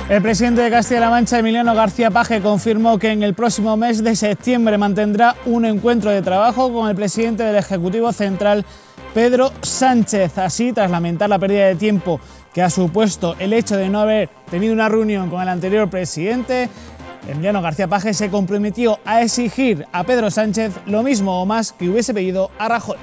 El presidente de Castilla-La Mancha, Emiliano García Paje, confirmó que en el próximo mes de septiembre mantendrá un encuentro de trabajo con el presidente del Ejecutivo Central, Pedro Sánchez. Así, tras lamentar la pérdida de tiempo que ha supuesto el hecho de no haber tenido una reunión con el anterior presidente, Emiliano García Paje se comprometió a exigir a Pedro Sánchez lo mismo o más que hubiese pedido a Rajoy.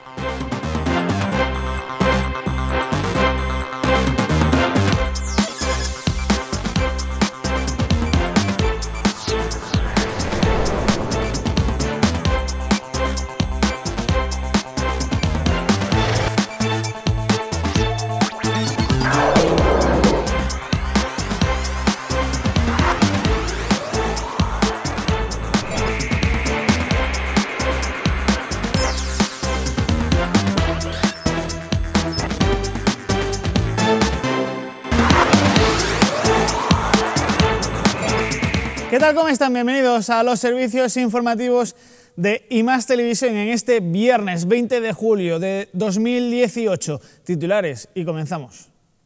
¿Qué tal? ¿Cómo están? Bienvenidos a los servicios informativos de IMAX Televisión en este viernes 20 de julio de 2018. Titulares y comenzamos.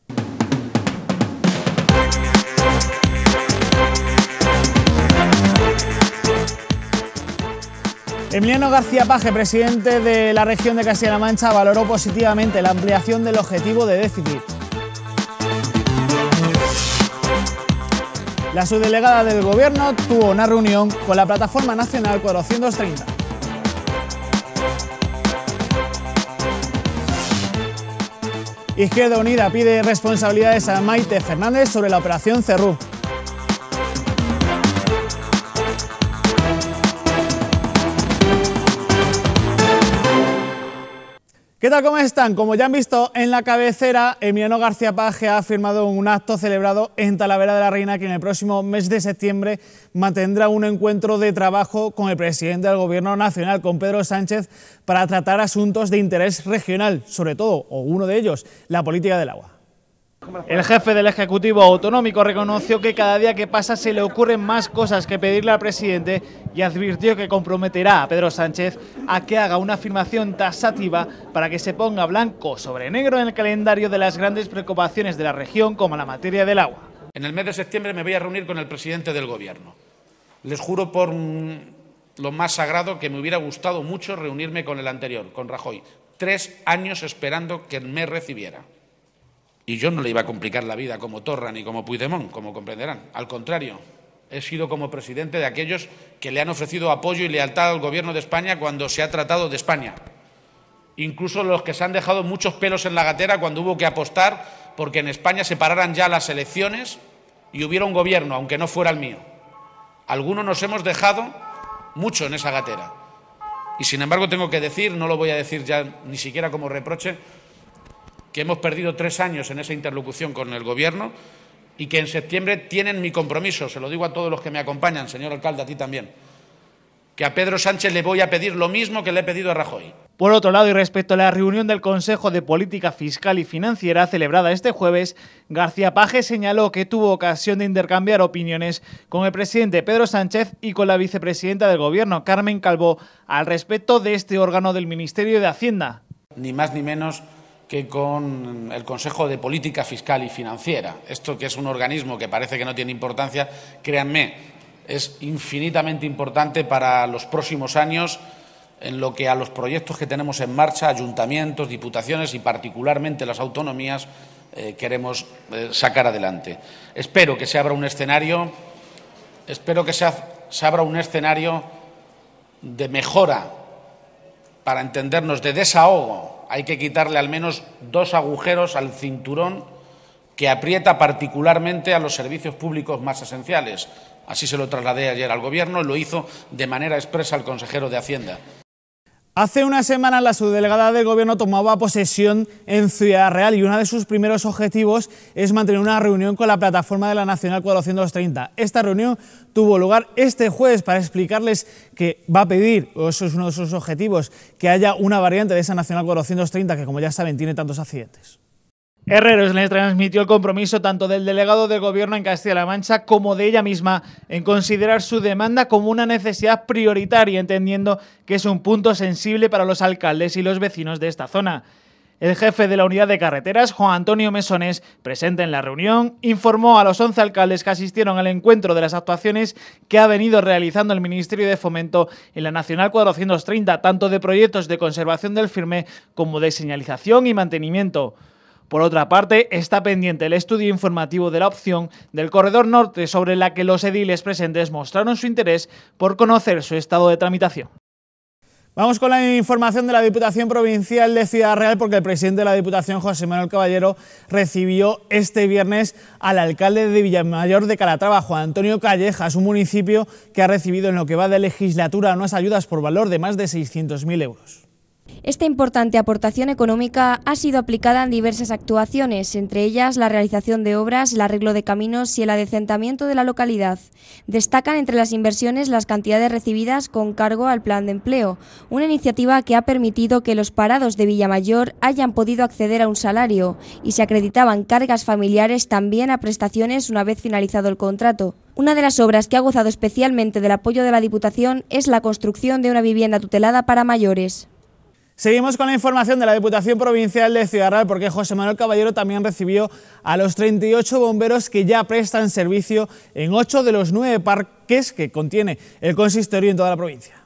Emiliano García Paje, presidente de la región de Castilla-La Mancha, valoró positivamente la ampliación del objetivo de déficit. La subdelegada del Gobierno tuvo una reunión con la Plataforma Nacional 430. Izquierda Unida pide responsabilidades a Maite Fernández sobre la operación Cerrú. ¿Qué tal? ¿Cómo están? Como ya han visto en la cabecera, Emiliano García Paje ha firmado un acto celebrado en Talavera de la Reina que en el próximo mes de septiembre mantendrá un encuentro de trabajo con el presidente del Gobierno Nacional, con Pedro Sánchez, para tratar asuntos de interés regional, sobre todo, o uno de ellos, la política del agua. El jefe del Ejecutivo Autonómico reconoció que cada día que pasa se le ocurren más cosas que pedirle al presidente y advirtió que comprometerá a Pedro Sánchez a que haga una afirmación taxativa para que se ponga blanco sobre negro en el calendario de las grandes preocupaciones de la región, como la materia del agua. En el mes de septiembre me voy a reunir con el presidente del Gobierno. Les juro por lo más sagrado que me hubiera gustado mucho reunirme con el anterior, con Rajoy. 3 años esperando que me recibiera. Y yo no le iba a complicar la vida como Torra ni como Puigdemont, como comprenderán. Al contrario, he sido como presidente de aquellos que le han ofrecido apoyo y lealtad al Gobierno de España cuando se ha tratado de España. Incluso los que se han dejado muchos pelos en la gatera cuando hubo que apostar porque en España se pararan ya las elecciones y hubiera un gobierno, aunque no fuera el mío. Algunos nos hemos dejado mucho en esa gatera. Y sin embargo tengo que decir, no lo voy a decir ya ni siquiera como reproche, que hemos perdido 3 años en esa interlocución con el Gobierno y que en septiembre tienen mi compromiso, se lo digo a todos los que me acompañan, señor alcalde, a ti también, que a Pedro Sánchez le voy a pedir lo mismo que le he pedido a Rajoy. Por otro lado, y respecto a la reunión del Consejo de Política Fiscal y Financiera celebrada este jueves, García Paje señaló que tuvo ocasión de intercambiar opiniones con el presidente Pedro Sánchez y con la vicepresidenta del Gobierno, Carmen Calvo, al respecto de este órgano del Ministerio de Hacienda. Ni más ni menos que con el Consejo de Política Fiscal y Financiera. Esto, que es un organismo que parece que no tiene importancia, créanme, es infinitamente importante para los próximos años en lo que a los proyectos que tenemos en marcha, ayuntamientos, diputaciones y particularmente las autonomías, queremos sacar adelante. Espero que se abra un escenario, se abra un escenario de mejora, para entendernos, de desahogo. Hay que quitarle al menos 2 agujeros al cinturón que aprieta particularmente a los servicios públicos más esenciales. Así se lo trasladé ayer al Gobierno y lo hizo de manera expresa el consejero de Hacienda. Hace una semana la subdelegada del Gobierno tomaba posesión en Ciudad Real y uno de sus primeros objetivos es mantener una reunión con la plataforma de la Nacional 430. Esta reunión tuvo lugar este jueves para explicarles que va a pedir, o eso es uno de sus objetivos, que haya una variante de esa Nacional 430 que, como ya saben, tiene tantos accidentes. Herreros le transmitió el compromiso tanto del delegado del Gobierno en Castilla-La Mancha como de ella misma en considerar su demanda como una necesidad prioritaria, entendiendo que es un punto sensible para los alcaldes y los vecinos de esta zona. El jefe de la unidad de carreteras, Juan Antonio Mesonés, presente en la reunión, informó a los 11 alcaldes que asistieron al encuentro de las actuaciones que ha venido realizando el Ministerio de Fomento en la Nacional 430, tanto de proyectos de conservación del firme como de señalización y mantenimiento. Por otra parte, está pendiente el estudio informativo de la opción del Corredor Norte, sobre la que los ediles presentes mostraron su interés por conocer su estado de tramitación. Vamos con la información de la Diputación Provincial de Ciudad Real, porque el presidente de la Diputación, José Manuel Caballero, recibió este viernes al alcalde de Villamayor de Calatrava, Juan Antonio Callejas, un municipio que ha recibido en lo que va de legislatura unas ayudas por valor de más de 600.000 euros. Esta importante aportación económica ha sido aplicada en diversas actuaciones, entre ellas la realización de obras, el arreglo de caminos y el adecentamiento de la localidad. Destacan entre las inversiones las cantidades recibidas con cargo al plan de empleo, una iniciativa que ha permitido que los parados de Villamayor hayan podido acceder a un salario y se acreditaban cargas familiares también a prestaciones una vez finalizado el contrato. Una de las obras que ha gozado especialmente del apoyo de la Diputación es la construcción de una vivienda tutelada para mayores. Seguimos con la información de la Diputación Provincial de Ciudad Real, porque José Manuel Caballero también recibió a los 38 bomberos que ya prestan servicio en 8 de los 9 parques que contiene el consistorio en toda la provincia.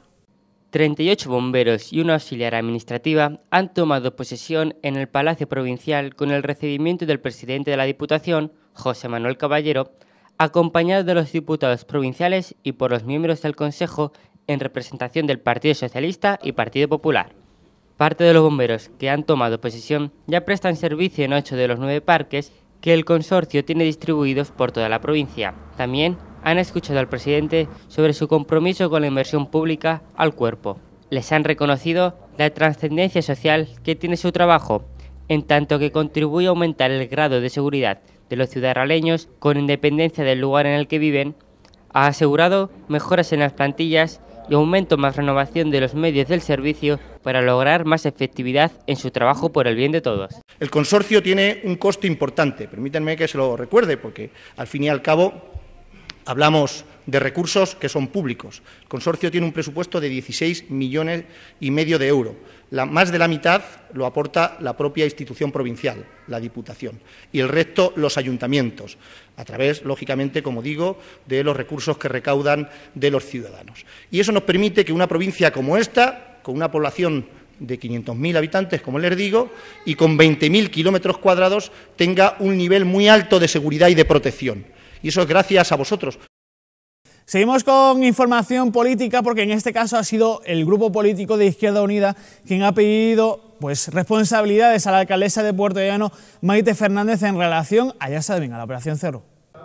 38 bomberos y una auxiliar administrativa han tomado posesión en el Palacio Provincial con el recibimiento del presidente de la Diputación, José Manuel Caballero, acompañado de los diputados provinciales y por los miembros del Consejo en representación del Partido Socialista y Partido Popular. Parte de los bomberos que han tomado posesión ya prestan servicio en 8 de los 9 parques que el consorcio tiene distribuidos por toda la provincia. También han escuchado al presidente sobre su compromiso con la inversión pública al cuerpo. Les han reconocido la trascendencia social que tiene su trabajo, en tanto que contribuye a aumentar el grado de seguridad de los ciudadanos con independencia del lugar en el que viven. Ha asegurado mejoras en las plantillas y aumento más renovación de los medios del servicio para lograr más efectividad en su trabajo por el bien de todos. El consorcio tiene un coste importante, permítanme que se lo recuerde, porque al fin y al cabo hablamos de recursos que son públicos. El consorcio tiene un presupuesto de 16,5 millones de euros. Más de la mitad lo aporta la propia institución provincial, la Diputación, y el resto los ayuntamientos, a través, lógicamente, como digo, de los recursos que recaudan de los ciudadanos. Y eso nos permite que una provincia como esta, con una población de 500.000 habitantes, como les digo, y con 20.000 kilómetros cuadrados, tenga un nivel muy alto de seguridad y de protección. Y eso es gracias a vosotros. Seguimos con información política, porque en este caso ha sido el grupo político de Izquierda Unida quien ha pedido responsabilidades a la alcaldesa de Puertollano, Maite Fernández, en relación a, ya saben, a la Operación Cerro.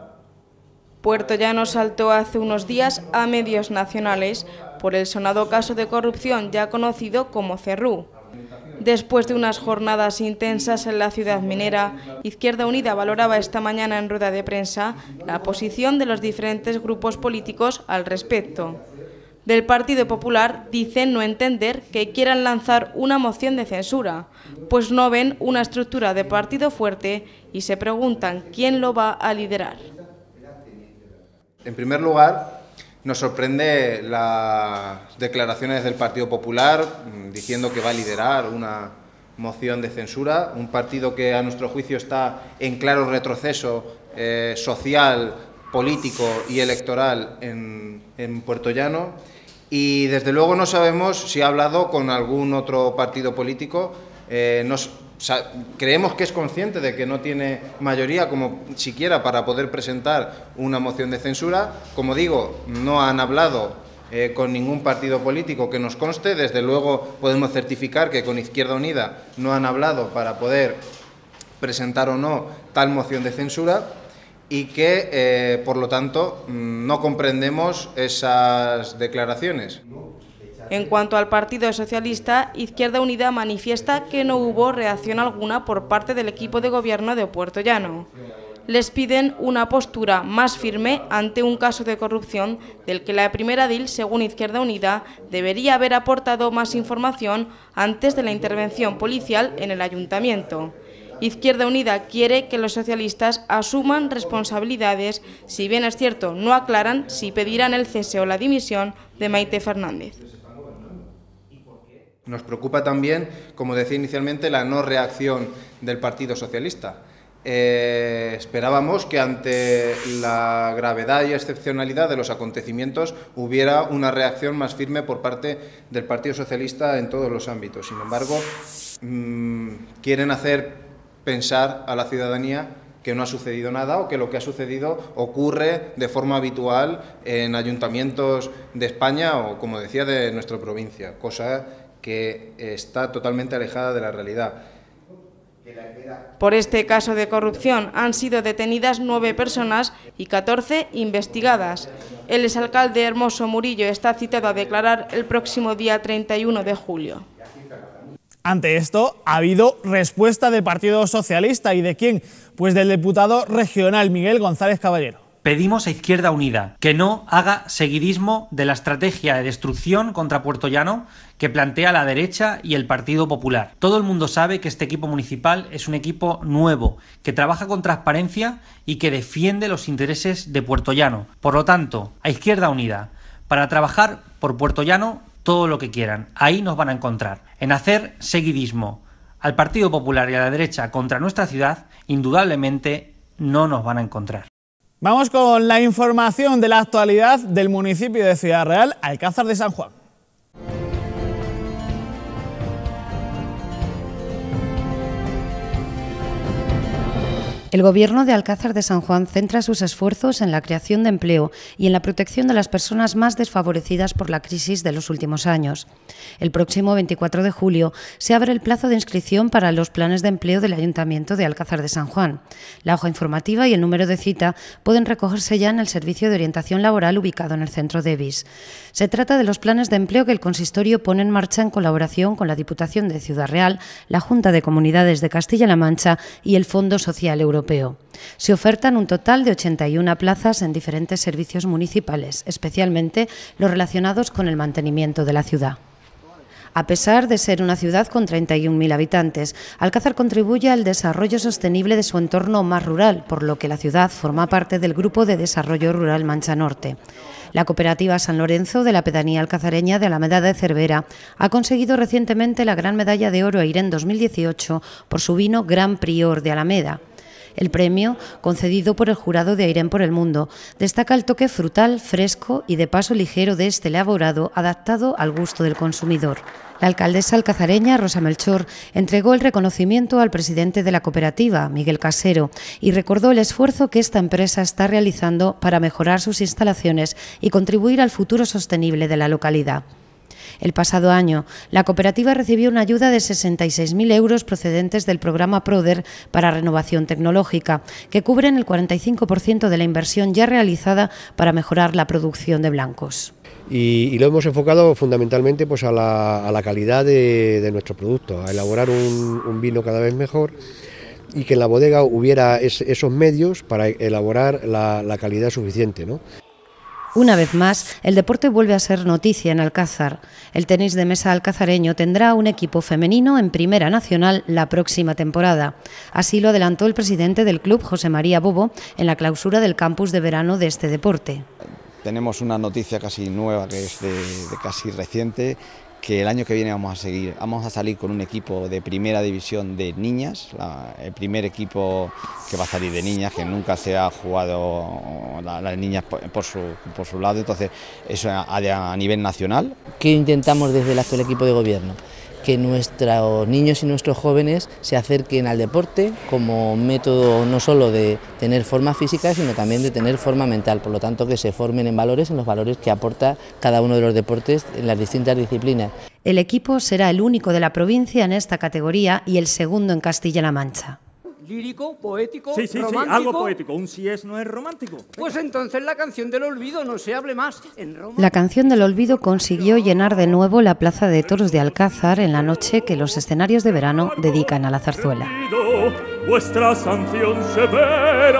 Puertollano saltó hace unos días a medios nacionales por el sonado caso de corrupción ya conocido como Cerrú. Después de unas jornadas intensas en la ciudad minera, Izquierda Unida valoraba esta mañana en rueda de prensa la posición de los diferentes grupos políticos al respecto. Del Partido Popular dicen no entender que quieran lanzar una moción de censura, pues no ven una estructura de partido fuerte y se preguntan quién lo va a liderar. En primer lugar, nos sorprende las declaraciones del Partido Popular diciendo que va a liderar una moción de censura, un partido que a nuestro juicio está en claro retroceso social, político y electoral en Puertollano, y desde luego no sabemos si ha hablado con algún otro partido político. Creemos que es consciente de que no tiene mayoría como siquiera para poder presentar una moción de censura. Como digo, no han hablado con ningún partido político que nos conste. Desde luego podemos certificar que con Izquierda Unida no han hablado para poder presentar o no tal moción de censura, y que, por lo tanto, no comprendemos esas declaraciones. En cuanto al Partido Socialista, Izquierda Unida manifiesta que no hubo reacción alguna por parte del equipo de gobierno de Puertollano. Les piden una postura más firme ante un caso de corrupción del que la primera edil, según Izquierda Unida, debería haber aportado más información antes de la intervención policial en el ayuntamiento. Izquierda Unida quiere que los socialistas asuman responsabilidades, si bien es cierto, no aclaran si pedirán el cese o la dimisión de Maite Fernández. Nos preocupa también, como decía inicialmente, la no reacción del Partido Socialista. Esperábamos que ante la gravedad y excepcionalidad de los acontecimientos hubiera una reacción más firme por parte del Partido Socialista en todos los ámbitos. Sin embargo, quieren hacer pensar a la ciudadanía que no ha sucedido nada o que lo que ha sucedido ocurre de forma habitual en ayuntamientos de España o, como decía, de nuestra provincia, cosa que está totalmente alejada de la realidad. Por este caso de corrupción han sido detenidas 9 personas y 14 investigadas. El exalcalde Hermoso Murillo está citado a declarar el próximo día 31 de julio. Ante esto, ha habido respuesta del Partido Socialista. ¿Y de quién? Pues del diputado regional Miguel González Caballero. Pedimos a Izquierda Unida que no haga seguidismo de la estrategia de destrucción contra Puertollano que plantea la derecha y el Partido Popular. Todo el mundo sabe que este equipo municipal es un equipo nuevo, que trabaja con transparencia y que defiende los intereses de Puertollano. Por lo tanto, a Izquierda Unida, para trabajar por Puertollano todo lo que quieran, ahí nos van a encontrar. En hacer seguidismo al Partido Popular y a la derecha contra nuestra ciudad, indudablemente no nos van a encontrar. Vamos con la información de la actualidad del municipio de Ciudad Real, Alcázar de San Juan. El Gobierno de Alcázar de San Juan centra sus esfuerzos en la creación de empleo y en la protección de las personas más desfavorecidas por la crisis de los últimos años. El próximo 24 de julio se abre el plazo de inscripción para los planes de empleo del Ayuntamiento de Alcázar de San Juan. La hoja informativa y el número de cita pueden recogerse ya en el Servicio de Orientación Laboral ubicado en el centro de Evis. Se trata de los planes de empleo que el Consistorio pone en marcha en colaboración con la Diputación de Ciudad Real, la Junta de Comunidades de Castilla-La Mancha y el Fondo Social Europeo. Se ofertan un total de 81 plazas en diferentes servicios municipales, especialmente los relacionados con el mantenimiento de la ciudad. A pesar de ser una ciudad con 31.000 habitantes, Alcázar contribuye al desarrollo sostenible de su entorno más rural, por lo que la ciudad forma parte del Grupo de Desarrollo Rural Mancha Norte. La cooperativa San Lorenzo de la pedanía alcazareña de Alameda de Cervera ha conseguido recientemente la Gran Medalla de Oro EIREN 2018 por su vino Gran Prior de Alameda. El premio, concedido por el jurado de AIREN por el Mundo, destaca el toque frutal, fresco y de paso ligero de este elaborado, adaptado al gusto del consumidor. La alcaldesa alcazareña, Rosa Melchor, entregó el reconocimiento al presidente de la cooperativa, Miguel Casero, y recordó el esfuerzo que esta empresa está realizando para mejorar sus instalaciones y contribuir al futuro sostenible de la localidad. El pasado año, la cooperativa recibió una ayuda de 66.000 euros procedentes del programa PRODER para renovación tecnológica, que cubren el 45% de la inversión ya realizada para mejorar la producción de blancos. Y lo hemos enfocado fundamentalmente pues a la calidad de nuestro producto, a elaborar un vino cada vez mejor y que en la bodega hubiera esos medios para elaborar la calidad suficiente, ¿no? Una vez más, el deporte vuelve a ser noticia en Alcázar. El tenis de mesa alcazareño tendrá un equipo femenino en Primera Nacional la próxima temporada. Así lo adelantó el presidente del club, José María Bobo, en la clausura del campus de verano de este deporte. Tenemos una noticia casi nueva, que es de casi reciente, que el año que viene vamos a salir con un equipo de primera división de niñas, el primer equipo que va a salir de niñas, que nunca se ha jugado las niñas por su lado, entonces eso a nivel nacional. ¿Qué intentamos desde el actual equipo de gobierno? Que nuestros niños y nuestros jóvenes se acerquen al deporte como método no solo de tener forma física, sino también de tener forma mental, por lo tanto que se formen en los valores que aporta cada uno de los deportes en las distintas disciplinas. El equipo será el único de la provincia en esta categoría y el segundo en Castilla-La Mancha. Lírico, poético, sí, romántico. Sí, algo poético. Un sí es no es romántico. Pues entonces la canción del olvido, no se hable más. La canción del olvido consiguió llenar de nuevo la plaza de toros de Alcázar en la noche que los escenarios de verano dedican a la zarzuela. Vuestra sanción severa.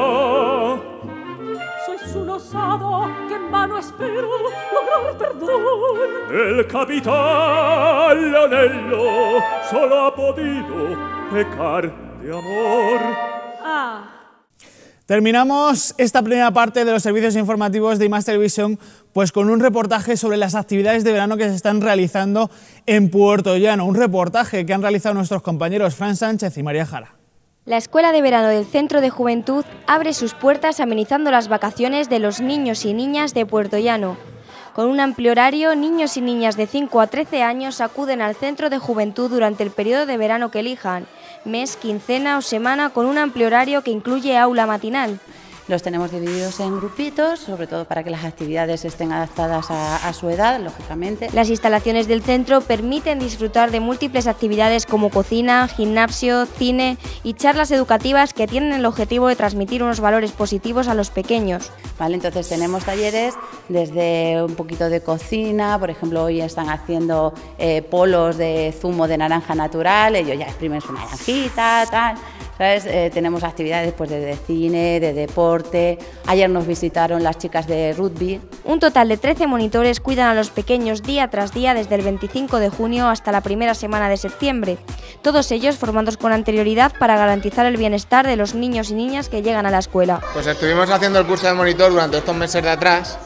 Sois un osado que en vano espero lograr perdón. El capitán Leonello solo ha podido pecar de amor. Terminamos esta primera parte de los servicios informativos de I+, Televisión pues con un reportaje sobre las actividades de verano que se están realizando en Puerto Llano. Un reportaje que han realizado nuestros compañeros Fran Sánchez y María Jara. La Escuela de Verano del Centro de Juventud abre sus puertas amenizando las vacaciones de los niños y niñas de Puerto Llano. Con un amplio horario, niños y niñas de 5 a 13 años acuden al Centro de Juventud durante el periodo de verano que elijan, mes, quincena o semana, con un amplio horario que incluye aula matinal. Los tenemos divididos en grupitos, sobre todo para que las actividades estén adaptadas a su edad, lógicamente. Las instalaciones del centro permiten disfrutar de múltiples actividades como cocina, gimnasio, cine y charlas educativas que tienen el objetivo de transmitir unos valores positivos a los pequeños. Vale, entonces tenemos talleres desde un poquito de cocina, por ejemplo hoy están haciendo polos de zumo de naranja natural, ellos ya exprimen su naranjita, tal. ¿Sabes? Tenemos actividades pues, de cine, de deporte. Ayer nos visitaron las chicas de rugby. Un total de 13 monitores cuidan a los pequeños día tras día desde el 25 de junio hasta la primera semana de septiembre. Todos ellos formados con anterioridad para garantizar el bienestar de los niños y niñas que llegan a la escuela. Pues estuvimos haciendo el curso de monitor durante estos meses de atrás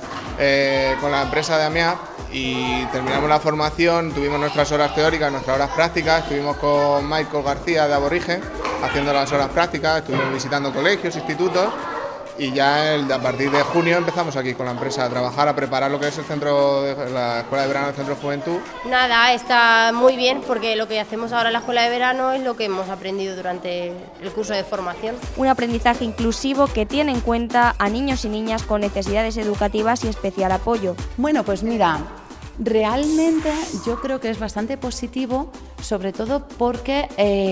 con la empresa de AMIAP y terminamos la formación, tuvimos nuestras horas teóricas, nuestras horas prácticas, estuvimos con Michael García de Aborigen haciendo las horas prácticas, estuvimos visitando colegios, institutos y ya a partir de junio empezamos aquí con la empresa a trabajar, a preparar lo que es el centro de la Escuela de Verano del Centro de Juventud. Nada, está muy bien porque lo que hacemos ahora en la Escuela de Verano es lo que hemos aprendido durante el curso de formación. Un aprendizaje inclusivo que tiene en cuenta a niños y niñas con necesidades educativas y especial apoyo. Bueno, pues mira, realmente yo creo que es bastante positivo, sobre todo porque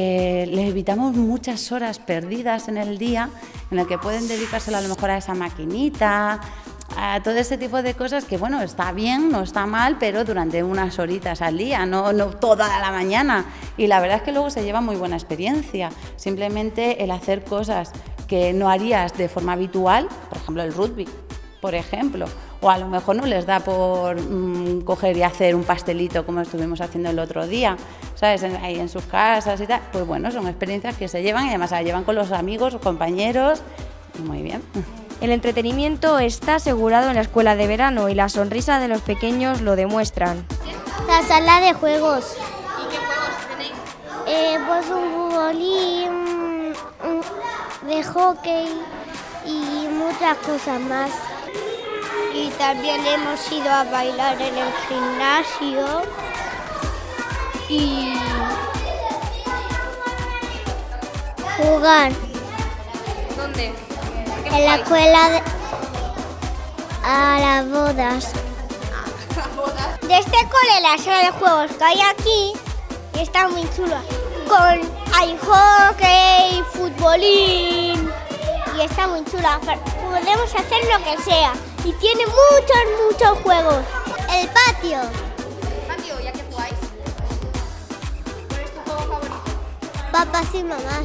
les evitamos muchas horas perdidas en el día en el que pueden dedicárselo a lo mejor a esa maquinita, a todo ese tipo de cosas que bueno, está bien, no está mal, pero durante unas horitas al día, no toda la mañana. Y la verdad es que luego se lleva muy buena experiencia. Simplemente el hacer cosas que no harías de forma habitual, por ejemplo el rugby, por ejemplo, o a lo mejor no les da por coger y hacer un pastelito como estuvimos haciendo el otro día, ¿sabes? Ahí en sus casas y tal. Pues bueno, son experiencias que se llevan y además se las llevan con los amigos o compañeros y muy bien. El entretenimiento está asegurado en la Escuela de Verano y la sonrisa de los pequeños lo demuestran. La sala de juegos. ¿Y qué juegos tenéis? Pues un futbolín, de hockey y muchas cosas más. Y también hemos ido a bailar en el gimnasio y jugar. ¿Dónde? En la escuela a las bodas. De este cole, la sala de juegos que hay aquí está muy chula. Hay hockey, futbolín y está muy chula. Podemos hacer lo que sea. Y tiene muchos juegos. El patio. ¿El patio? ¿Ya que jugáis? ¿Cuál es tu juego favorito? Papás y mamás.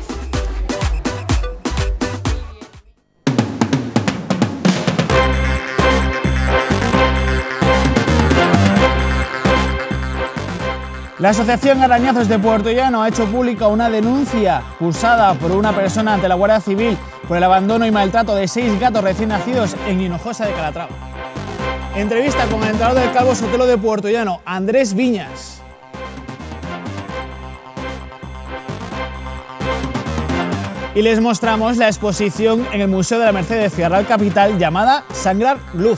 La Asociación Arañazos de Puerto Llano ha hecho pública una denuncia cursada por una persona ante la Guardia Civil por el abandono y maltrato de 6 gatos recién nacidos en Hinojosa de Calatrava. Entrevista con el entrenador del Calvo Sotelo de Puerto Llano, Andrés Viñas. Y les mostramos la exposición en el Museo de la Merced de Ciudad Real Capital llamada Sangrar Luz.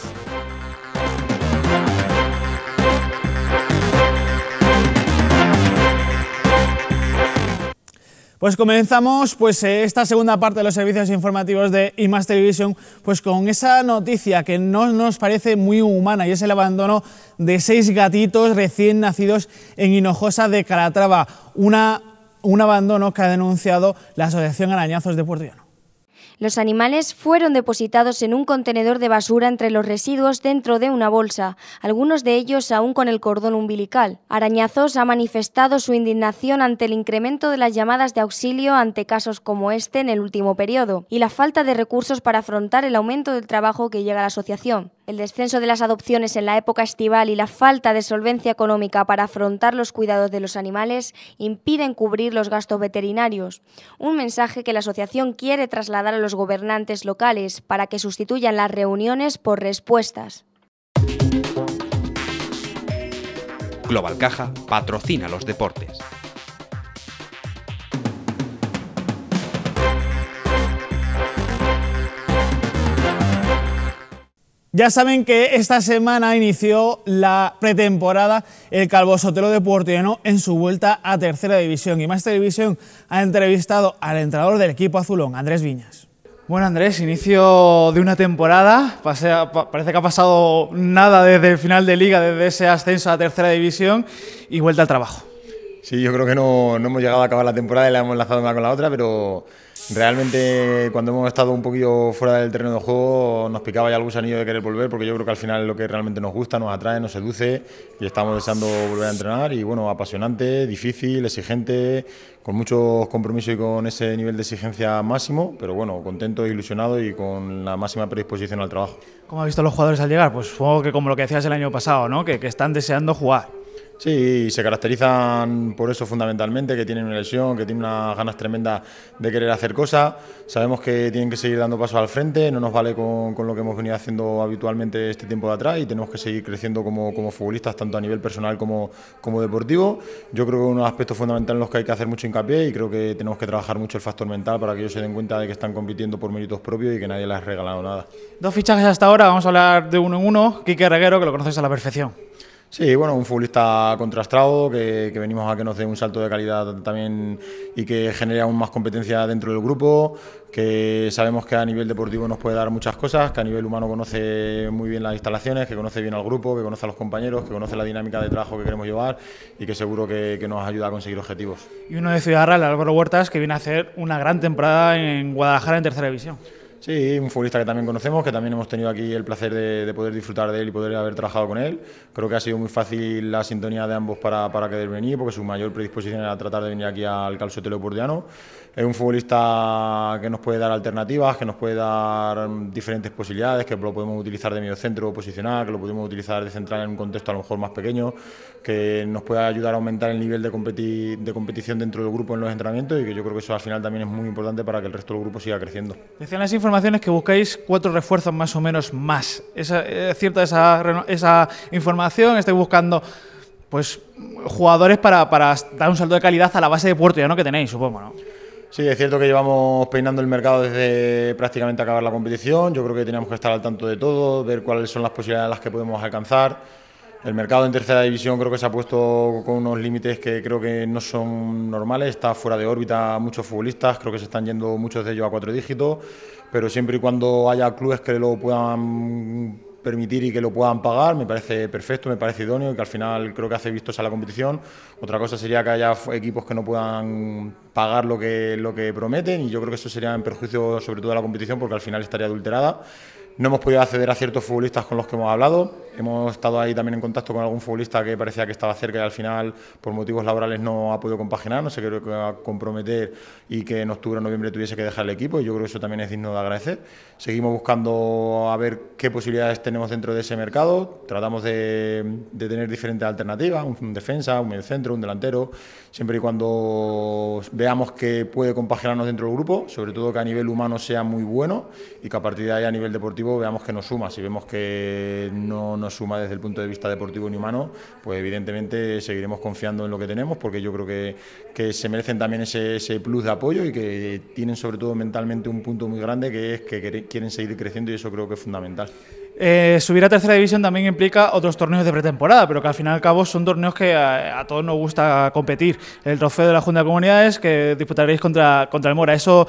Pues comenzamos esta segunda parte de los servicios informativos de I+ Televisión pues con esa noticia que no nos parece muy humana y es el abandono de 6 gatitos recién nacidos en Hinojosa de Calatrava, un abandono que ha denunciado la Asociación Arañazos de Puerto Llano. Los animales fueron depositados en un contenedor de basura entre los residuos dentro de una bolsa, algunos de ellos aún con el cordón umbilical. Arañazos ha manifestado su indignación ante el incremento de las llamadas de auxilio ante casos como este en el último periodo y la falta de recursos para afrontar el aumento del trabajo que llega a la asociación. El descenso de las adopciones en la época estival y la falta de solvencia económica para afrontar los cuidados de los animales impiden cubrir los gastos veterinarios. Un mensaje que la asociación quiere trasladar a los gobernantes locales para que sustituyan las reuniones por respuestas. Global Caja patrocina los deportes. Ya saben que esta semana inició la pretemporada el Calvo Sotelo de Puertollano en su vuelta a Tercera División. Y Más Televisión ha entrevistado al entrenador del equipo azulón, Andrés Viñas. Bueno, Andrés, inicio de una temporada, parece que ha pasado nada desde el final de liga, desde ese ascenso a Tercera División y vuelta al trabajo. Sí, yo creo que no hemos llegado a acabar la temporada y la hemos enlazado una con la otra, pero realmente cuando hemos estado un poquillo fuera del terreno de juego nos picaba ya el gusanillo de querer volver, porque yo creo que al final es lo que realmente nos gusta, nos atrae, nos seduce y estamos deseando volver a entrenar. Y bueno, apasionante, difícil, exigente, con muchos compromisos y con ese nivel de exigencia máximo, pero bueno, contento, ilusionado y con la máxima predisposición al trabajo. ¿Cómo han visto los jugadores al llegar? Pues supongo que como lo que decías el año pasado, ¿no? Que están deseando jugar. Sí, se caracterizan por eso fundamentalmente, que tienen una ilusión, que tienen unas ganas tremendas de querer hacer cosas. Sabemos que tienen que seguir dando pasos al frente, no nos vale con lo que hemos venido haciendo habitualmente este tiempo de atrás y tenemos que seguir creciendo como futbolistas, tanto a nivel personal como deportivo. Yo creo que uno de los aspectos fundamentales en los que hay que hacer mucho hincapié y creo que tenemos que trabajar mucho el factor mental para que ellos se den cuenta de que están compitiendo por méritos propios y que nadie les ha regalado nada. 2 fichajes hasta ahora, vamos a hablar de uno en uno. Quique Reguero, que lo conoces a la perfección. Sí, bueno, un futbolista contrastado, que venimos a que nos dé un salto de calidad también y que genere aún más competencia dentro del grupo, que sabemos que a nivel deportivo nos puede dar muchas cosas, que a nivel humano conoce muy bien las instalaciones, que conoce bien al grupo, que conoce a los compañeros, que conoce la dinámica de trabajo que queremos llevar y que seguro que nos ayuda a conseguir objetivos. Y uno de Ciudad Real, Álvaro Huertas, que viene a hacer una gran temporada en Guadalajara en Tercera División. Sí, un futbolista que también conocemos, que también hemos tenido aquí el placer de poder disfrutar de él y poder haber trabajado con él. Creo que ha sido muy fácil la sintonía de ambos para querer venir, porque su mayor predisposición era tratar de venir aquí al Calvo Sotelo de Puertollano. Es un futbolista que nos puede dar alternativas, que nos puede dar diferentes posibilidades, que lo podemos utilizar de mediocentro posicional, que lo podemos utilizar de central en un contexto a lo mejor más pequeño, que nos puede ayudar a aumentar el nivel de competición dentro del grupo en los entrenamientos y que yo creo que eso al final también es muy importante para que el resto del grupo siga creciendo. Decían las informaciones que buscáis 4 refuerzos más o menos más. ¿Es cierta esa información? ¿Estáis buscando pues jugadores para dar un salto de calidad a la base de Puertollano que tenéis, supongo, ¿no? Sí, es cierto que llevamos peinando el mercado desde prácticamente acabar la competición. Yo creo que teníamos que estar al tanto de todo, ver cuáles son las posibilidades a las que podemos alcanzar. El mercado en Tercera División creo que se ha puesto con unos límites que creo que no son normales. Está fuera de órbita muchos futbolistas, creo que se están yendo muchos de ellos a 4 dígitos, pero siempre y cuando haya clubes que lo puedan permitir y que lo puedan pagar, me parece perfecto, me parece idóneo y que al final creo que hace vistosa la competición. Otra cosa sería que haya equipos que no puedan pagar lo que prometen y yo creo que eso sería en perjuicio sobre todo de la competición porque al final estaría adulterada. No hemos podido acceder a ciertos futbolistas con los que hemos hablado. Hemos estado ahí también en contacto con algún futbolista que parecía que estaba cerca y al final, por motivos laborales, no ha podido compaginar, no se creo que va a comprometer y que en octubre o noviembre tuviese que dejar el equipo. Y yo creo que eso también es digno de agradecer. Seguimos buscando a ver qué posibilidades tenemos dentro de ese mercado. Tratamos de tener diferentes alternativas, un defensa, un mediocentro, un delantero, siempre y cuando veamos que puede compaginarnos dentro del grupo, sobre todo que a nivel humano sea muy bueno y que a partir de ahí a nivel deportivo veamos que nos suma. Si vemos que no nos suma desde el punto de vista deportivo ni humano, pues evidentemente seguiremos confiando en lo que tenemos porque yo creo que se merecen también ese plus de apoyo y que tienen sobre todo mentalmente un punto muy grande que es que quieren seguir creciendo y eso creo que es fundamental. Subir a Tercera División también implica otros torneos de pretemporada, pero que al fin y al cabo son torneos que a todos nos gusta competir. El trofeo de la Junta de Comunidades que disputaréis contra el Mora, ¿eso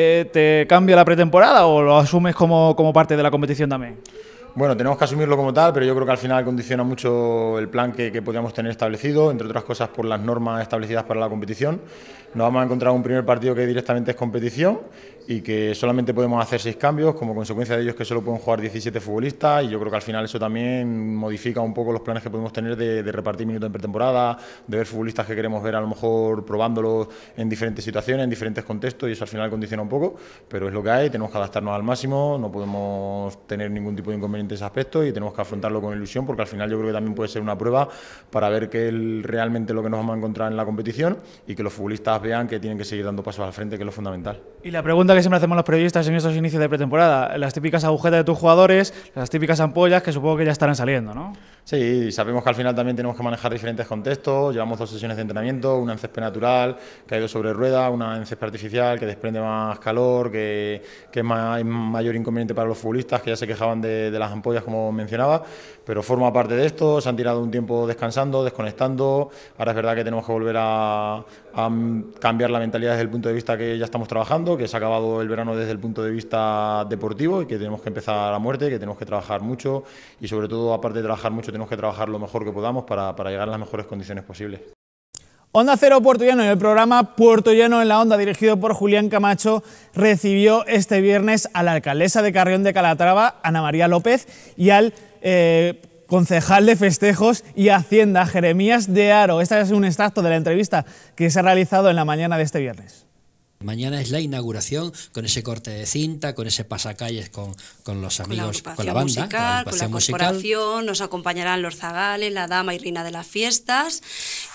te cambia la pretemporada o lo asumes como parte de la competición también? Bueno, tenemos que asumirlo como tal, pero yo creo que al final condiciona mucho el plan que podíamos tener establecido, entre otras cosas por las normas establecidas para la competición. Nos vamos a encontrar un primer partido que directamente es competición y que solamente podemos hacer 6 cambios, como consecuencia de ellos que solo pueden jugar 17 futbolistas y yo creo que al final eso también modifica un poco los planes que podemos tener de repartir minutos en pretemporada, de ver futbolistas que queremos ver a lo mejor probándolos en diferentes situaciones, en diferentes contextos y eso al final condiciona un poco, pero es lo que hay, tenemos que adaptarnos al máximo, no podemos tener ningún tipo de inconveniente inconveniente ese aspecto y tenemos que afrontarlo con ilusión, porque al final yo creo que también puede ser una prueba para ver qué es realmente lo que nos vamos a encontrar en la competición y que los futbolistas vean que tienen que seguir dando pasos al frente, que es lo fundamental. Y la pregunta que siempre hacemos los periodistas en estos inicios de pretemporada, las típicas agujetas de tus jugadores, las típicas ampollas que supongo que ya estarán saliendo, ¿no? Sí, sabemos que al final también tenemos que manejar diferentes contextos, llevamos 2 sesiones de entrenamiento, una en césped natural, que ha ido sobre rueda, una en césped artificial, que desprende más calor, que es mayor inconveniente para los futbolistas, que ya se quejaban de las ampollas, como mencionaba, pero forma parte de esto, se han tirado un tiempo descansando, desconectando, ahora es verdad que tenemos que volver a cambiar la mentalidad desde el punto de vista que ya estamos trabajando, que se ha acabado el verano desde el punto de vista deportivo y que tenemos que empezar a muerte, que tenemos que trabajar mucho y sobre todo, aparte de trabajar mucho, tenemos que trabajar lo mejor que podamos para llegar en las mejores condiciones posibles. Onda Cero Puertollano y el programa Puertollano en la Onda, dirigido por Julián Camacho, recibió este viernes a la alcaldesa de Carrión de Calatrava, Ana María López, y al concejal de Festejos y Hacienda, Jeremías de Haro. Este es un extracto de la entrevista que se ha realizado en la mañana de este viernes. Mañana es la inauguración con ese corte de cinta, con ese pasacalles con los amigos, con la banda, musical, con la corporación, nos acompañarán los zagales, la dama y reina de las fiestas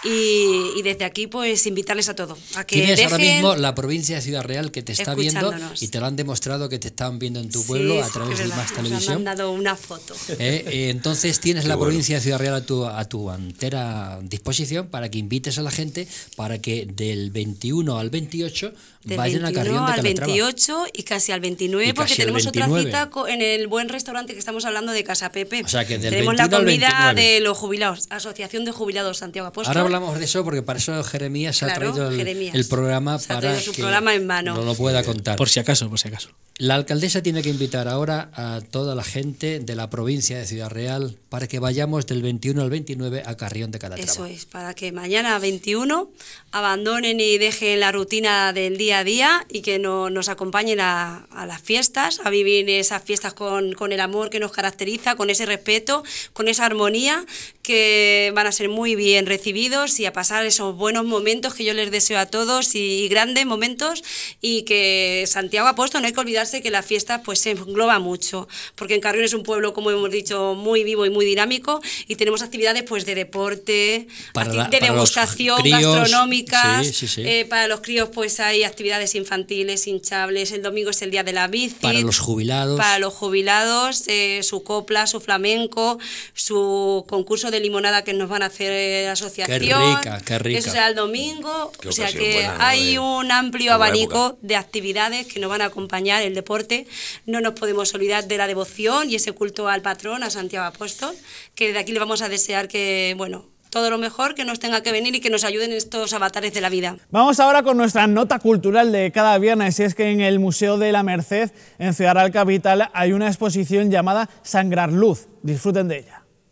y desde aquí pues invitarles a todo. A que tienes ahora mismo la provincia de Ciudad Real que te está viendo y te lo han demostrado que te están viendo en tu pueblo a través de Más Televisión. Me han dado una foto. Entonces tienes la provincia de Ciudad Real a tu entera disposición para que invites a la gente para que del 21 al 28 vayan a Carrión de Calatrava. Del 21 al 28 y casi al 29 porque tenemos otra cita en el buen restaurante que estamos hablando de Casa Pepe. O sea que del tenemos 21 la comida al 29. de los jubilados, Asociación de Jubilados Santiago Apóstol. Ahora hablamos de eso porque para eso Jeremías ha traído el programa para su que programa en mano. no lo pueda contar. Por si acaso, por si acaso. La alcaldesa tiene que invitar ahora a toda la gente de la provincia de Ciudad Real para que vayamos del 21 al 29 a Carrión de Calatrava. Eso es, para que mañana 21 abandonen y dejen la rutina del día a día y que nos acompañen a las fiestas, a vivir esas fiestas con el amor que nos caracteriza, con ese respeto, con esa armonía, que van a ser muy bien recibidos y a pasar esos buenos momentos que yo les deseo a todos y grandes momentos, y que Santiago Apóstol, no hay que olvidarse que la fiesta pues se engloba mucho, porque en Carrión es un pueblo, como hemos dicho, muy vivo y muy dinámico, y tenemos actividades pues de deporte, de degustación, gastronómicas, sí. Para los críos pues hay actividades infantiles, hinchables, el domingo es el día de la bici. Para los jubilados. Su copla, su flamenco, su concurso de limonada que nos van a hacer la asociación. Qué rica. Eso será el domingo, o sea que hay un amplio abanico de actividades que nos van a acompañar. El deporte, no nos podemos olvidar de la devoción y ese culto al patrón, a Santiago Apóstol, que desde aquí le vamos a desear que, bueno, todo lo mejor, que nos tenga que venir y que nos ayuden en estos avatares de la vida. Vamos ahora con nuestra nota cultural de cada viernes, y es que en el Museo de la Merced, en Ciudad Real Capital, hay una exposición llamada Sangrar Luz. Disfruten de ella.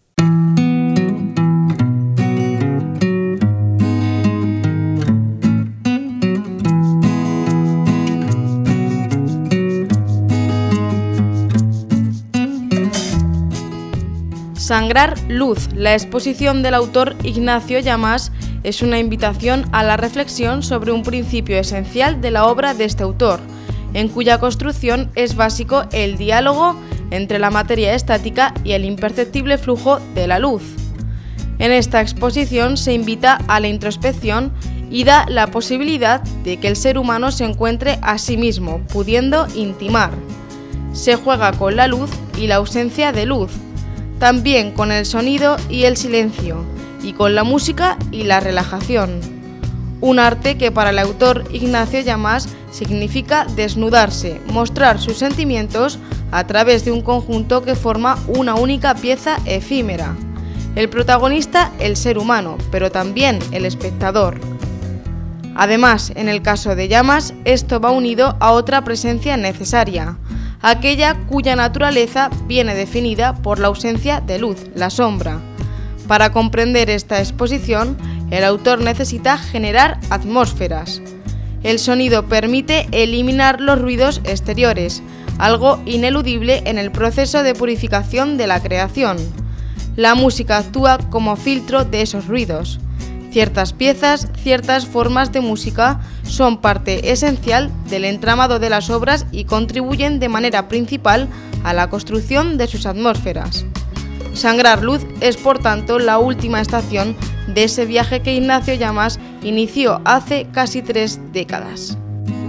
Sangrar Luz, la exposición del autor Ignacio Llamas, es una invitación a la reflexión sobre un principio esencial de la obra de este autor, en cuya construcción es básico el diálogo entre la materia estática y el imperceptible flujo de la luz. En esta exposición se invita a la introspección y da la posibilidad de que el ser humano se encuentre a sí mismo, pudiendo intimar. Se juega con la luz y la ausencia de luz, también con el sonido y el silencio, y con la música y la relajación. Un arte que para el autor Ignacio Llamas significa desnudarse, mostrar sus sentimientos a través de un conjunto que forma una única pieza efímera. El protagonista, el ser humano, pero también el espectador. Además, en el caso de Llamas, esto va unido a otra presencia necesaria, aquella cuya naturaleza viene definida por la ausencia de luz, la sombra. Para comprender esta exposición, el autor necesita generar atmósferas. El sonido permite eliminar los ruidos exteriores, algo ineludible en el proceso de purificación de la creación. La música actúa como filtro de esos ruidos. Ciertas piezas, ciertas formas de música son parte esencial del entramado de las obras y contribuyen de manera principal a la construcción de sus atmósferas. Sangrar Luz es, por tanto, la última estación de ese viaje que Ignacio Llamas inició hace casi 3 décadas.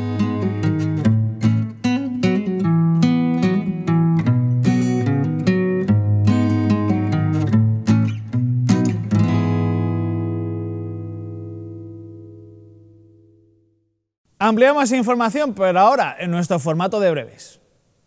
Ampliamos información, pero ahora en nuestro formato de breves.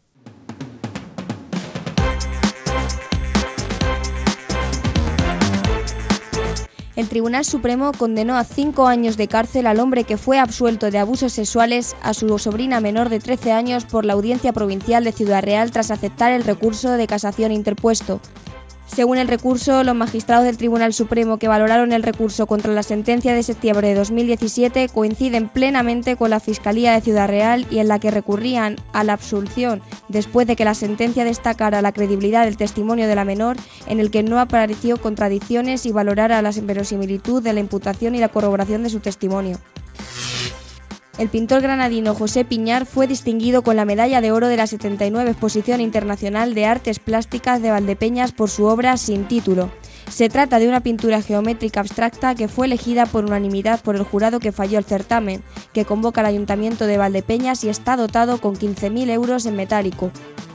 El Tribunal Supremo condenó a 5 años de cárcel al hombre que fue absuelto de abusos sexuales a su sobrina menor de 13 años por la Audiencia Provincial de Ciudad Real tras aceptar el recurso de casación interpuesto. Según el recurso, los magistrados del Tribunal Supremo que valoraron el recurso contra la sentencia de septiembre de 2017 coinciden plenamente con la Fiscalía de Ciudad Real y en la que recurrían a la absolución después de que la sentencia destacara la credibilidad del testimonio de la menor, en el que no apareció contradicciones, y valorara la verosimilitud de la imputación y la corroboración de su testimonio. El pintor granadino José Piñar fue distinguido con la Medalla de Oro de la 79 Exposición Internacional de Artes Plásticas de Valdepeñas por su obra Sin título. Se trata de una pintura geométrica abstracta que fue elegida por unanimidad por el jurado que falló el certamen, que convoca al Ayuntamiento de Valdepeñas y está dotado con 15.000 euros en metálico.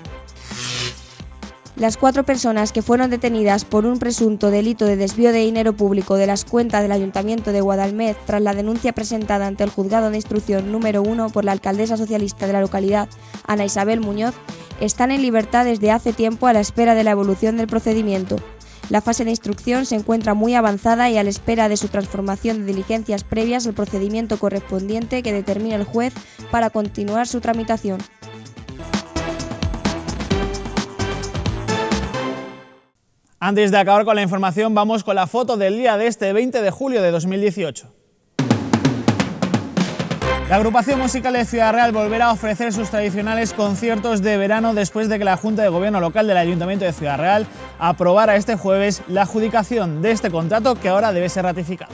Las 4 personas que fueron detenidas por un presunto delito de desvío de dinero público de las cuentas del Ayuntamiento de Guadalmed tras la denuncia presentada ante el Juzgado de Instrucción número 1 por la alcaldesa socialista de la localidad, Ana Isabel Muñoz, están en libertad desde hace tiempo a la espera de la evolución del procedimiento. La fase de instrucción se encuentra muy avanzada y a la espera de su transformación de diligencias previas al procedimiento correspondiente que determine el juez para continuar su tramitación. Antes de acabar con la información, vamos con la foto del día de este 20 de julio de 2018. La agrupación musical de Ciudad Real volverá a ofrecer sus tradicionales conciertos de verano después de que la Junta de Gobierno Local del Ayuntamiento de Ciudad Real aprobara este jueves la adjudicación de este contrato, que ahora debe ser ratificado.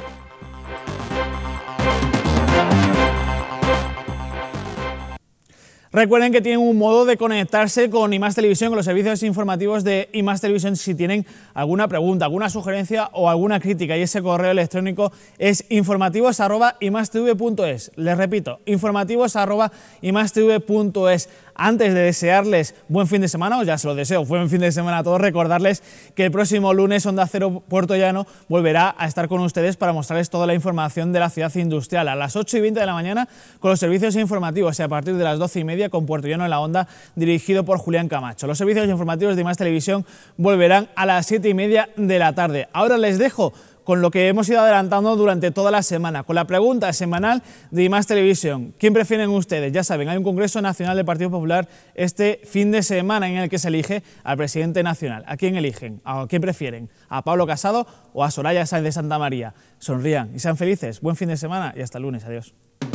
Recuerden que tienen un modo de conectarse con IMAX Televisión, con los servicios informativos de IMAX Televisión, si tienen alguna pregunta, alguna sugerencia o alguna crítica, y ese correo electrónico es informativos@imaxtv.es. Les repito, informativos@imaxtv.es. Antes de desearles buen fin de semana, o ya se lo deseo, buen fin de semana a todos, recordarles que el próximo lunes Onda Cero Puerto Llano volverá a estar con ustedes para mostrarles toda la información de la ciudad industrial a las 8:20 de la mañana con los servicios informativos, y a partir de las 12:30 con Puerto Llano en la Onda, dirigido por Julián Camacho. Los servicios informativos de IMAX Televisión volverán a las 7:30 de la tarde. Ahora les dejo con lo que hemos ido adelantando durante toda la semana, con la pregunta semanal de IMAX Televisión. ¿Quién prefieren ustedes? Ya saben, hay un Congreso Nacional del Partido Popular este fin de semana en el que se elige al presidente nacional. ¿A quién eligen? ¿A quién prefieren? ¿A Pablo Casado o a Soraya Sáenz de Santamaría? Sonrían y sean felices. Buen fin de semana y hasta el lunes. Adiós.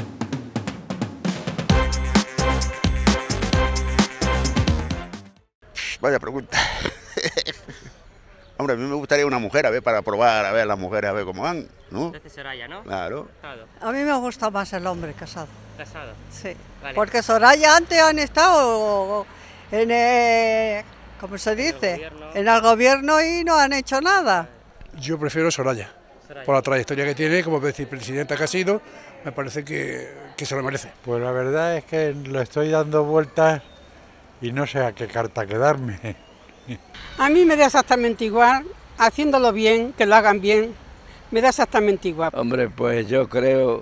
Vaya pregunta. Hombre, a mí me gustaría una mujer, a ver, para probar, a ver las mujeres, a ver cómo van, ¿no? Entonces Soraya, ¿no? Claro. A mí me gusta más el hombre casado. Casado. Sí. Vale. Porque Soraya antes han estado en, ¿cómo se dice? En el gobierno y no han hecho nada. Yo prefiero Soraya. Por la trayectoria que tiene, como vicepresidenta que ha sido, me parece que se lo merece. Pues la verdad es que le estoy dando vueltas y no sé a qué carta quedarme. A mí me da exactamente igual, haciéndolo bien, que lo hagan bien, me da exactamente igual. Hombre, pues yo creo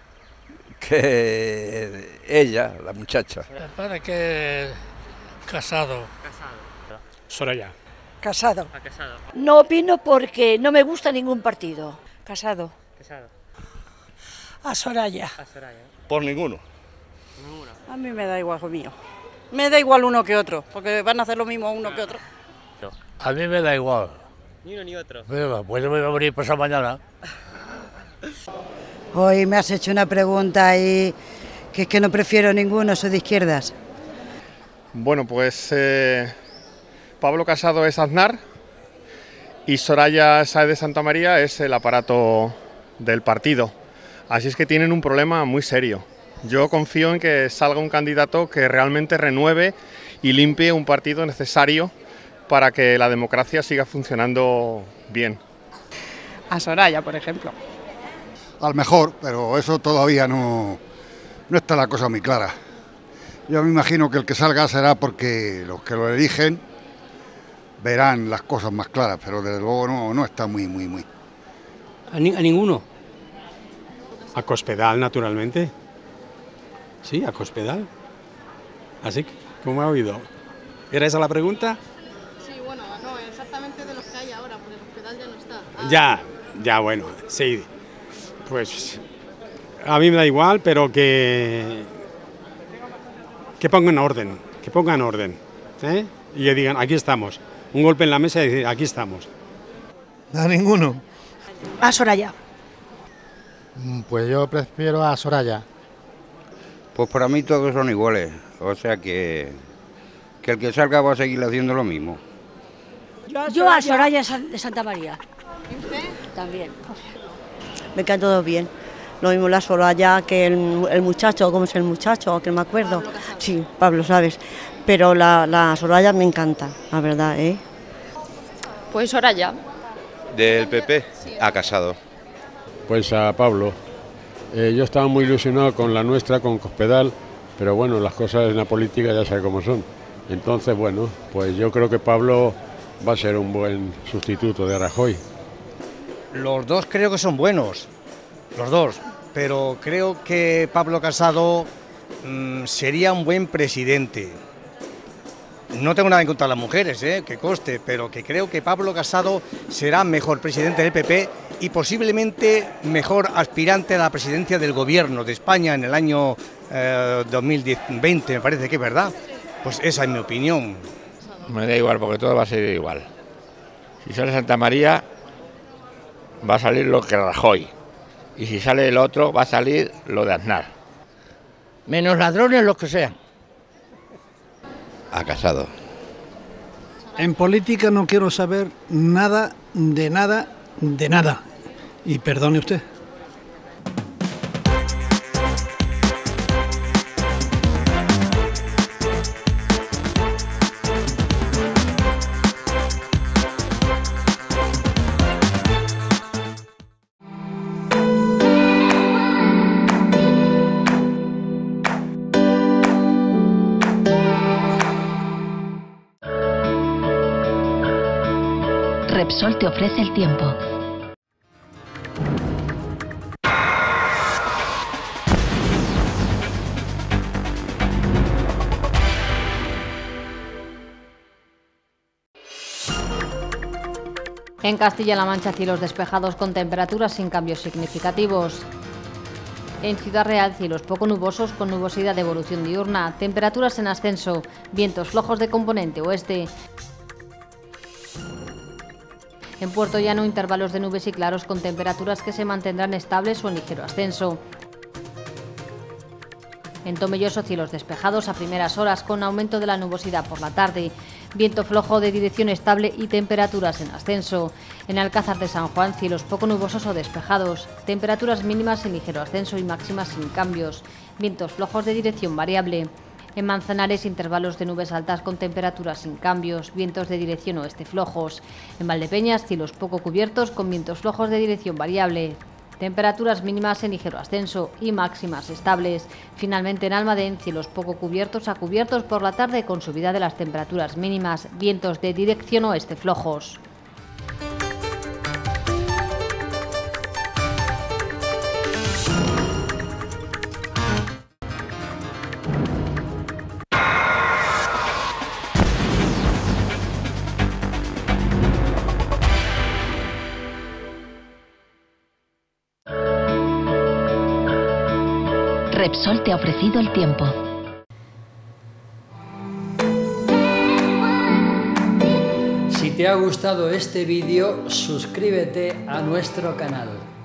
que ella, la muchacha. Me parece que casado. Soraya. Casado. Casado. No opino porque no me gusta ningún partido. Casado. Casado. A Soraya. A Soraya. Por ninguno. A mí me da igual lo mío. Me da igual uno que otro, porque van a hacer lo mismo uno que otro. A mí me da igual. Ni uno ni otro. Venga, pues yo me voy a morir pasado mañana. Hoy me has hecho una pregunta y que es que no prefiero ninguno, soy de izquierdas. Bueno, pues Pablo Casado es Aznar y Soraya Sáenz de Santamaría es el aparato del partido. Así es que tienen un problema muy serio. Yo confío en que salga un candidato que realmente renueve y limpie un partido necesario para que la democracia siga funcionando bien. A Soraya, por ejemplo. Al mejor, pero eso todavía no está la cosa muy clara. Yo me imagino que el que salga será porque los que lo eligen verán las cosas más claras, pero desde luego no está muy. ¿A ninguno? A Cospedal, naturalmente. Sí, a Cospedal. Así que, ¿cómo ha oído? ¿Era esa la pregunta? Sí, bueno, no, exactamente de los que hay ahora, porque Cospedal ya no está. Ya, bueno, sí. Pues a mí me da igual, pero que pongan orden, ¿eh? Y que digan, aquí estamos. Un golpe en la mesa y decir, aquí estamos. A ninguno. A Soraya. Pues yo prefiero a Soraya. Pues para mí todos son iguales, o sea que el que salga va a seguir haciendo lo mismo. Yo a Soraya de Santa María. ¿Y usted? También. Me cae todo bien. Lo mismo la Soraya que el muchacho, ¿cómo es el muchacho? Que no me acuerdo. Sí, Pablo, ¿sabes? Pero la Soraya me encanta, la verdad, ¿eh? Pues Soraya. Del PP, a Casado. Pues a Pablo. Yo estaba muy ilusionado con la nuestra, con Cospedal, pero bueno, las cosas en la política ya sabe cómo son. Entonces, bueno, pues yo creo que Pablo va a ser un buen sustituto de Rajoy. Los dos creo que son buenos, los dos, pero creo que Pablo Casado sería un buen presidente. No tengo nada en contra de las mujeres, que conste, pero que creo que Pablo Casado será mejor presidente del PP y posiblemente mejor aspirante a la presidencia del gobierno de España en el año 2020, me parece que es verdad. Pues esa es mi opinión. Me da igual, porque todo va a ser igual. Si sale Santa María, va a salir lo que Rajoy. Y si sale el otro, va a salir lo de Aznar. Menos ladrones los que sean. A Casado. En política no quiero saber nada. Y perdone usted. Repsol te ofrece el tiempo. En Castilla-La Mancha, cielos despejados con temperaturas sin cambios significativos. En Ciudad Real, cielos poco nubosos con nubosidad de evolución diurna, temperaturas en ascenso, vientos flojos de componente oeste. En Puerto Llano, intervalos de nubes y claros con temperaturas que se mantendrán estables o en ligero ascenso. En Tomelloso, cielos despejados a primeras horas con aumento de la nubosidad por la tarde, viento flojo de dirección estable y temperaturas en ascenso. En Alcázar de San Juan, cielos poco nubosos o despejados, temperaturas mínimas en ligero ascenso y máximas sin cambios, vientos flojos de dirección variable. En Manzanares, intervalos de nubes altas con temperaturas sin cambios, vientos de dirección oeste flojos. En Valdepeñas, cielos poco cubiertos con vientos flojos de dirección variable. Temperaturas mínimas en ligero ascenso y máximas estables. Finalmente en Almadén, cielos poco cubiertos a cubiertos por la tarde con subida de las temperaturas mínimas, vientos de dirección oeste flojos. Repsol te ha ofrecido el tiempo. Si te ha gustado este vídeo, suscríbete a nuestro canal.